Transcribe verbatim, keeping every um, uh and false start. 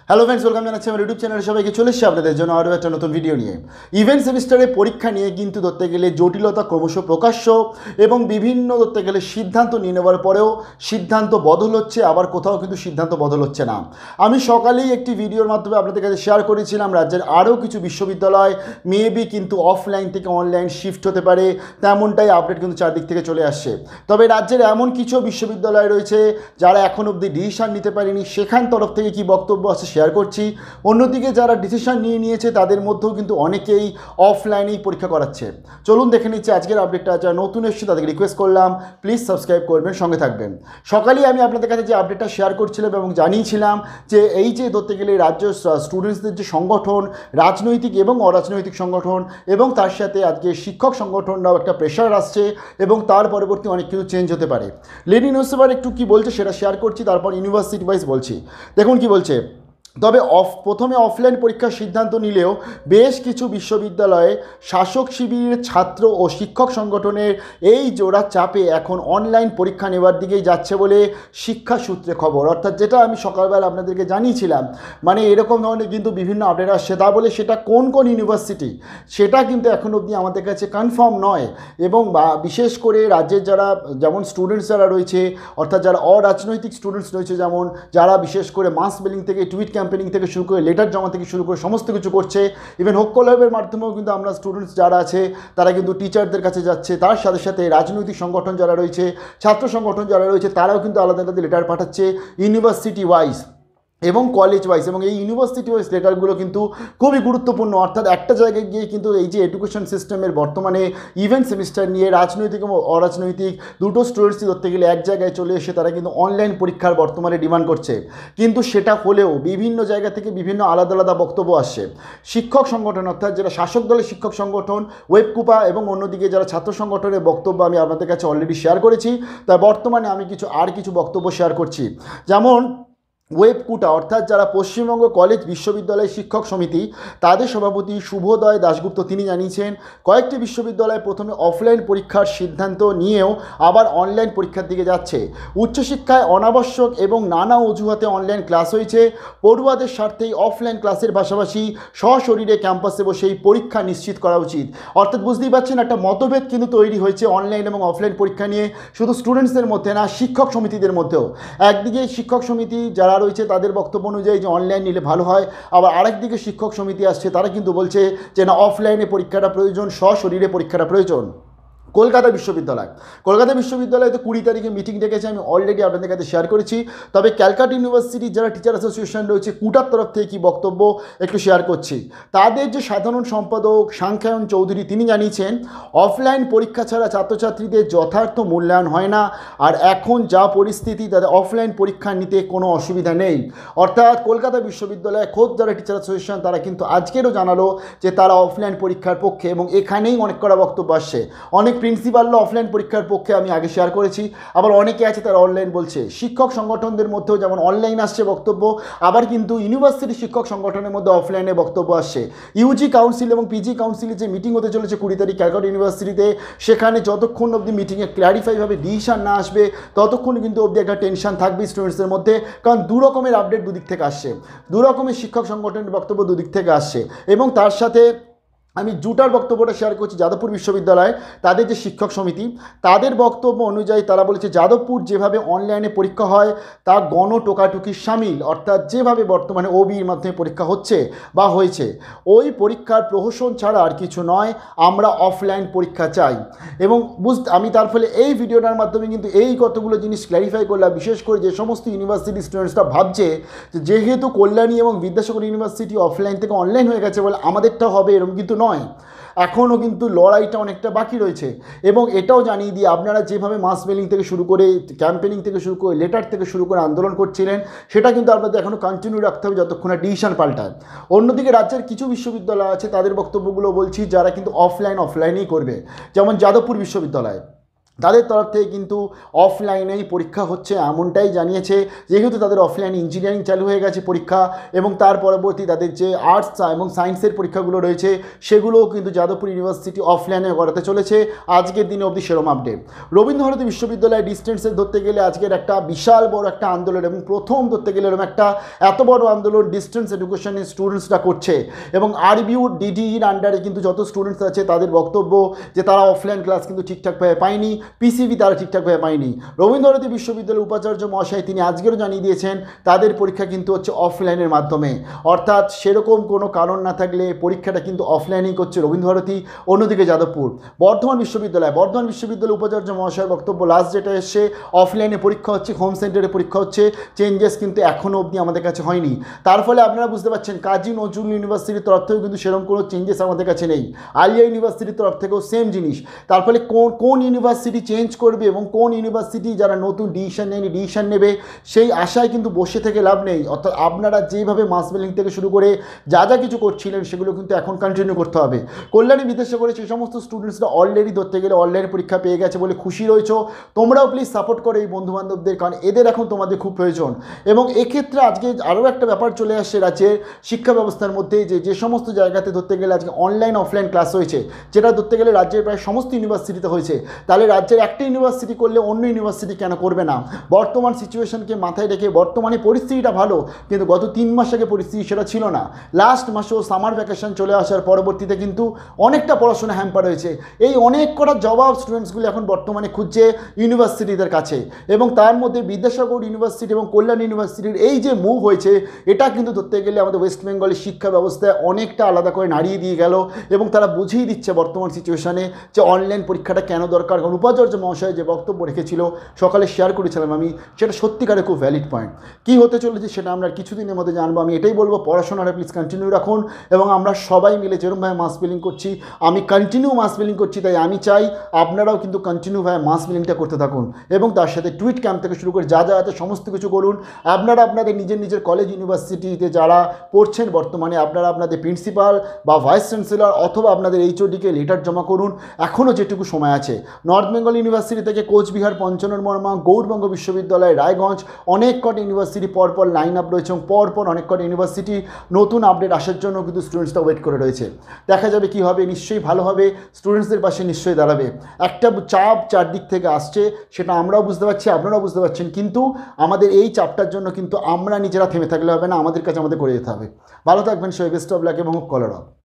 Hello friends, welcome জানাচ্ছি আমার YouTube চ্যানেলে সবাইকে। চলে এসেছি আপনাদের জন্য আরও একটা নতুন ভিডিও নিয়ে। ইভেন্ট সেমিস্টারে পরীক্ষা নিয়ে কিন্তু ধরতে গেলে জটিলতা ক্রমশ প্রকাশ্য এবং বিভিন্ন ধরতে গেলে সিদ্ধান্ত নিয়ে নেওয়ার পরেও সিদ্ধান্ত বদল হচ্ছে, আবার কোথাও কিন্তু সিদ্ধান্ত বদল হচ্ছে না। আমি সকালেই একটি ভিডিওর মাধ্যমে আপনাদের কাছে শেয়ার করেছিলাম রাজ্যের আরও কিছু বিশ্ববিদ্যালয় মেবি কিন্তু অফলাইন থেকে অনলাইন শিফট হতে পারে, তেমনটাই আপডেট কিন্তু চারদিক থেকে চলে আসছে। তবে রাজ্যের এমন কিছু বিশ্ববিদ্যালয় রয়েছে যারা এখন অবধি ডিসিশন নিতে পারেনি, সেখান তরফ থেকে কি বক্তব্য আছে শেয়ার করছি। অন্যদিকে যারা ডিসিশন নিয়ে নিয়েছে তাদের মধ্যেও কিন্তু অনেকেই অফলাইনেই পরীক্ষা করাচ্ছে। চলুন দেখে নিচ্ছি আজকের আপডেটটা। যারা নতুন এসেছে তাদেরকে রিকোয়েস্ট করলাম প্লিজ সাবস্ক্রাইব করবেন, সঙ্গে থাকবেন। সকালেই আমি আপনাদের কাছে যে আপডেটটা শেয়ার করছিলাম এবং জানিয়েছিলাম যে এই যে ধরতে গেলে রাজ্য স্টুডেন্টসদের যে সংগঠন, রাজনৈতিক এবং অরাজনৈতিক সংগঠন এবং তার সাথে আজকে শিক্ষক সংগঠনরাও একটা প্রেশার আসছে এবং তার পরবর্তী অনেক কিছু চেঞ্জ হতে পারে। লেডি নিউজ পেপার একটু কী বলছে সেটা শেয়ার করছি, তারপর ইউনিভার্সিটি ওয়াইজ বলছি। দেখুন কি বলছে। তবে অফ প্রথমে অফলাইন পরীক্ষার সিদ্ধান্ত নিলেও বেশ কিছু বিশ্ববিদ্যালয়ে শাসক শিবিরের ছাত্র ও শিক্ষক সংগঠনের এই জোড়া চাপে এখন অনলাইন পরীক্ষা নেওয়ার দিকেই যাচ্ছে বলে শিক্ষা সূত্রে খবর। অর্থাৎ যেটা আমি সকালবেলা আপনাদেরকে জানিয়েছিলাম, মানে এরকম ধরনের কিন্তু বিভিন্ন আপডেট আসছে। তা বলে সেটা কোন কোন ইউনিভার্সিটি সেটা কিন্তু এখন অবধি আমাদের কাছে কনফার্ম নয়। এবং বিশেষ করে রাজ্যের যারা যেমন স্টুডেন্টস যারা রয়েছে, অর্থাৎ যারা অরাজনৈতিক স্টুডেন্টস রয়েছে, যেমন যারা বিশেষ করে মাস মেলিং থেকে টুইট ক্যাম্পেনিং থেকে শুরু করে লেটার জমা থেকে শুরু করে সমস্ত কিছু করছে। ইভেন হোক্কোলাইভের মাধ্যমেও কিন্তু আমরা স্টুডেন্টস যারা আছে তারা কিন্তু টিচারদের কাছে যাচ্ছে। তার সাথে সাথে রাজনৈতিক সংগঠন যারা রয়েছে, ছাত্র সংগঠন যারা রয়েছে, তারাও কিন্তু আলাদা আলাদা লেটার পাঠাচ্ছে ইউনিভার্সিটি ওয়াইজ এবং কলেজ ওয়াইজ। এবং এই ইউনিভার্সিটি ওয়াইজ লেটারগুলো কিন্তু খুবই গুরুত্বপূর্ণ। অর্থাৎ একটা জায়গায় গিয়ে কিন্তু এই যে এডুকেশন সিস্টেমের বর্তমানে ইভেন্ট সেমিস্টার নিয়ে রাজনৈতিক এবং অরাজনৈতিক দুটো স্টুডেন্টসই ধরতে গেলে এক জায়গায় চলে এসে তারা কিন্তু অনলাইন পরীক্ষার বর্তমানে ডিমান্ড করছে। কিন্তু সেটা হলেও বিভিন্ন জায়গা থেকে বিভিন্ন আলাদা আলাদা বক্তব্য আসছে। শিক্ষক সংগঠন অর্থাৎ যারা শাসক দলের শিক্ষক সংগঠন ওয়েবকুপা এবং অন্যদিকে যারা ছাত্র সংগঠনের বক্তব্য আমি আপনাদের কাছে অলরেডি শেয়ার করেছি। তাই বর্তমানে আমি কিছু আর কিছু বক্তব্য শেয়ার করছি। যেমন ওয়েবকুটা অর্থাৎ যারা পশ্চিমবঙ্গ কলেজ বিশ্ববিদ্যালয় শিক্ষক সমিতি, তাদের সভাপতি শুভোদয় দাশগুপ্ত তিনি জানিয়েছেন কয়েকটি বিশ্ববিদ্যালয় প্রথমে অফলাইন পরীক্ষার সিদ্ধান্ত নিয়েও আবার অনলাইন পরীক্ষার দিকে যাচ্ছে। উচ্চশিক্ষায় অনাবশ্যক এবং নানা অজুহাতে অনলাইন ক্লাস হয়েছে। পড়ুয়াদের স্বার্থেই অফলাইন ক্লাসের পাশাপাশি সশরীরে ক্যাম্পাসে বসেই পরীক্ষা নিশ্চিত করা উচিত। অর্থাৎ বুঝতেই পারছেন একটা মতভেদ কিন্তু তৈরি হয়েছে অনলাইন এবং অফলাইন পরীক্ষা নিয়ে, শুধু স্টুডেন্টসদের মধ্যে না, শিক্ষক সমিতিদের মধ্যেও। একদিকে শিক্ষক সমিতি যারা রয়েছে তাদের বক্তব্য অনুযায়ী যে অনলাইন নিলে ভালো হয়, আবার আরেকদিকে শিক্ষক সমিতি আসছে তারা কিন্তু বলছে যে না, অফলাইনে পরীক্ষাটা প্রয়োজন, সশরীরে পরীক্ষাটা প্রয়োজন। কলকাতা বিশ্ববিদ্যালয় কলকাতা বিশ্ববিদ্যালয়তে কুড়ি তারিখে মিটিং ডেকেছে, আমি অলরেডি আপনাদের কাছে শেয়ার করেছি। তবে ক্যালকাটা ইউনিভার্সিটির যারা টিচার অ্যাসোসিয়েশন রয়েছে, কুটার তরফ থেকে কী বক্তব্য একটু শেয়ার করছি। তাদের যে সাধারণ সম্পাদক সাংখ্যায়ন চৌধুরী তিনি জানিয়েছেন অফলাইন পরীক্ষা ছাড়া ছাত্রছাত্রীদের যথার্থ মূল্যায়ন হয় না, আর এখন যা পরিস্থিতি তাদের অফলাইন পরীক্ষা নিতে কোনো অসুবিধা নেই। অর্থাৎ কলকাতা বিশ্ববিদ্যালয়ে খোদ যারা টিচার অ্যাসোসিয়েশন তারা কিন্তু আজকেরও জানালো যে তারা অফলাইন পরীক্ষার পক্ষে, এবং এখানেই অনেক করা বক্তব্য আসছে। অনেক প্রিন্সিপালরা অফলাইন পরীক্ষার পক্ষে আমি আগে শেয়ার করেছি, আবার অনেকে আছে তারা অনলাইন বলছে। শিক্ষক সংগঠনদের মধ্যেও যেমন অনলাইন আসছে বক্তব্য, আবার কিন্তু ইউনিভার্সিটি শিক্ষক সংগঠনের মধ্যে অফলাইনে বক্তব্য আসছে। ইউজি কাউন্সিল এবং পিজি কাউন্সিলের যে মিটিং হতে চলেছে কুড়ি তারিখ ক্যালকাটা ইউনিভার্সিটিতে, সেখানে যতক্ষণ অবধি মিটিংয়ে ক্ল্যারিফাইভাবে ডিসিশন না আসবে ততক্ষণ কিন্তু অবধি একটা টেনশন থাকবে স্টুডেন্টসদের মধ্যে। কারণ দু রকমের আপডেট দুদিক থেকে আসছে, দু রকমের শিক্ষক সংগঠনের বক্তব্য দুদিক থেকে আসছে। এবং তার সাথে আমি জুটার বক্তব্যটা শেয়ার করছি। যাদবপুর বিশ্ববিদ্যালয় তাদের যে শিক্ষক সমিতি তাদের বক্তব্য অনুযায়ী তারা বলেছে যাদবপুর যেভাবে অনলাইনে পরীক্ষা হয় তা গণ টোকাটুকির সামিল। অর্থাৎ যেভাবে বর্তমানে ওবির মাধ্যমে পরীক্ষা হচ্ছে বা হয়েছে, ওই পরীক্ষার প্রহসন ছাড়া আর কিছু নয়, আমরা অফলাইন পরীক্ষা চাই। এবং বুঝতে আমি তার ফলে এই ভিডিওটার মাধ্যমে কিন্তু এই কতগুলো জিনিস ক্ল্যারিফাই করলাম। বিশেষ করে যে সমস্ত ইউনিভার্সিটি স্টুডেন্টসরা ভাবছে যে যেহেতু কল্যাণী এবং বিদ্যাসাগর ইউনিভার্সিটি অফলাইন থেকে অনলাইন হয়ে গেছে বলে আমাদেরটা হবে, এরকম কিন্তু নয়। এখনও কিন্তু লড়াইটা অনেকটা বাকি রয়েছে। এবং এটাও জানিয়ে দিয়ে আপনারা যেভাবে মাস মেলিং থেকে শুরু করে ক্যাম্পেনিং থেকে শুরু করে লেটার থেকে শুরু করে আন্দোলন করছিলেন, সেটা কিন্তু আপনাদের এখনও কন্টিনিউ রাখতে হবে যতক্ষণ না ডিসিশন পাল্টায়। অন্যদিকে রাজ্যের কিছু বিশ্ববিদ্যালয় আছে তাদের বক্তব্যগুলো বলছি যারা কিন্তু অফলাইন অফলাইনেই করবে। যেমন যাদবপুর বিশ্ববিদ্যালয় তাদের তরফ থেকে কিন্তু অফলাইনেই পরীক্ষা হচ্ছে এমনটাই জানিয়েছে, যেহেতু তাদের অফলাইন ইঞ্জিনিয়ারিং চালু হয়ে গেছে পরীক্ষা, এবং তার পরবর্তী তাদের যে আর্টস এবং সায়েন্সের পরীক্ষাগুলো রয়েছে সেগুলোও কিন্তু যাদবপুর ইউনিভার্সিটি অফলাইনে করাতে চলেছে আজকের দিনে অবধি সেরম আপডেট। রবীন্দ্রভারতী বিশ্ববিদ্যালয়ে ডিস্টেন্সে ধরতে গেলে আজকের একটা বিশাল বড় একটা আন্দোলন, এবং প্রথম ধরতে গেলে এরকম একটা এত বড় আন্দোলন ডিস্টেন্স এডুকেশনের স্টুডেন্টসরা করছে, এবং আরবিউ ডিডিইর আন্ডারে কিন্তু যত স্টুডেন্টস আছে তাদের বক্তব্য যে তারা অফলাইন ক্লাস কিন্তু ঠিকঠাকভাবে পায়নি, পিসিবি তারা ঠিকঠাকভাবে পায়নি। রবীন্দ্রভারতী বিশ্ববিদ্যালয়ের উপাচার্য মহাশয় তিনি আজকেরও জানিয়ে দিয়েছেন তাদের পরীক্ষা কিন্তু হচ্ছে অফলাইনের মাধ্যমে, অর্থাৎ সেরকম কোনো কারণ না থাকলে পরীক্ষাটা কিন্তু অফলাইনেই করছে রবীন্দ্রভারতী। অন্যদিকে যাদবপুর বর্ধমান বিশ্ববিদ্যালয় বর্ধমান বিশ্ববিদ্যালয়ের উপাচার্য মহাশয়ের বক্তব্য লাস্ট যেটা এসছে অফলাইনে পরীক্ষা হচ্ছে, হোম সেন্টারে পরীক্ষা হচ্ছে, চেঞ্জেস কিন্তু এখনও অবধি আমাদের কাছে হয়নি। তার ফলে আপনারা বুঝতে পারছেন কাজী নজরুল ইউনিভার্সিটির তরফ থেকেও কিন্তু সেরকম কোনো চেঞ্জেস আমাদের কাছে নেই, আলিয়া ইউনিভার্সিটির তরফ থেকেও সেম জিনিস। তার ফলে কোন কোন ইউনিভার্সিটি চেঞ্জ করবে এবং কোন ইউনিভার্সিটি যারা নতুন ডিসিশন নেয়নি ডিসিশন নেবে সেই আশায় কিন্তু বসে থেকে লাভ নেই। অর্থাৎ আপনারা যেভাবে মাস মেলিং থেকে শুরু করে যা যা কিছু করছিলেন সেগুলো কিন্তু এখন কন্টিনিউ করতে হবে। কল্যাণী বিদ্যাসাগরে সেই সমস্ত স্টুডেন্টসরা অলরেডি ধরতে গেলে অনলাইন পরীক্ষা পেয়ে গেছে বলে খুশি রয়েছে, তোমরাও প্লিজ সাপোর্ট করো এই বন্ধুবান্ধবদের, কারণ এদের এখন তোমাদের খুব প্রয়োজন। এবং এক্ষেত্রে আজকে আরও একটা ব্যাপার চলে আসছে রাজ্যের শিক্ষা ব্যবস্থার মধ্যে, যে যে সমস্ত জায়গাতে ধরতে গেলে আজকে অনলাইন অফলাইন ক্লাস হয়েছে, যেটা ধরতে গেলে রাজ্যের প্রায় সমস্ত ইউনিভার্সিটিতে হয়েছে, তাহলে রাজ্যের একটা ইউনিভার্সিটি করলে অন্য ইউনিভার্সিটি কেন করবে না? বর্তমান সিচুয়েশনকে মাথায় রেখে বর্তমানে পরিস্থিতিটা ভালো, কিন্তু গত তিন মাস আগে পরিস্থিতি সেটা ছিল না। লাস্ট মাসেও সামার ভ্যাকেশন চলে আসার পরবর্তীতে কিন্তু অনেকটা পড়াশোনা হ্যাম্পার হয়েছে। এই অনেক কটা জবাব স্টুডেন্টসগুলো এখন বর্তমানে খুঁজছে ইউনিভার্সিটিদের কাছে, এবং তার মধ্যে বিদ্যাসাগর ইউনিভার্সিটি এবং কল্যাণ ইউনিভার্সিটির এই যে মুভ হয়েছে এটা কিন্তু ধরতে গেলে আমাদের ওয়েস্ট বেঙ্গলের শিক্ষা ব্যবস্থায় অনেকটা আলাদা করে নাড়িয়ে দিয়ে গেল, এবং তারা বুঝিয়ে দিচ্ছে বর্তমান সিচুয়েশানে যে অনলাইন পরীক্ষাটা কেন দরকার। কারণ উপাচার্য মহাশয় যে বক্তব্য রেখেছিল সকালে শেয়ার করেছিলাম আমি, সেটা সত্যিকারে খুব ভ্যালিড পয়েন্ট। কী হতে চলেছে সেটা আমরা কিছুদিনের মধ্যে জানবো। আমি এটাই বলবো, পড়াশোনাটা প্লিজ কন্টিনিউ রাখুন, এবং আমরা সবাই মিলে যেরকমভাবে মাস বিলিং করছি, আমি কন্টিনিউ মাস বিলিং করছি, তাই আমি চাই আপনারাও কিন্তু কন্টিনিউভাবে মাস বিলিংটা করতে থাকুন, এবং তার সাথে টুইট ক্যাম্প থেকে শুরু করে যা যা আছে সমস্ত কিছু করুন। আপনারা আপনাদের নিজের নিজের কলেজ ইউনিভার্সিটিতে যারা পড়ছেন বর্তমানে, আপনারা আপনাদের প্রিন্সিপাল বা ভাইস চ্যান্সেলর অথবা আপনাদের এইচওডিকে লেটার জমা করুন, এখনও যেটুকু সময় আছে। নর্থ বেঙ্গল ইউনিভার্সিটি থেকে কোচবিহার, পঞ্চনন বর্মা, গৌড়বঙ্গ বিশ্ববিদ্যালয়, রায়গঞ্জ, অনেক কটা ইউনিভার্সিটি পরপর লাইন আপ রয়েছে, এবং পরপর অনেক কটা ইউনিভার্সিটি নতুন আপডেট আসার জন্য কিন্তু স্টুডেন্টসটা ওয়েট করে রয়েছে। দেখা যাবে কী হবে, নিশ্চয়ই ভালো হবে, স্টুডেন্টসদের পাশে নিশ্চয়ই দাঁড়াবে। একটা চাপ চারদিক থেকে আসছে, সেটা আমরাও বুঝতে পারছি, আপনারাও বুঝতে পারছেন, কিন্তু আমাদের এই চাপটার জন্য কিন্তু আমরা নিজেরা থেমে থাকলে হবে না, আমাদের কাছে আমাদের করে যেতে হবে। ভালো থাকবেন, সবাই বেস্ট অফ লাক এবং কলার।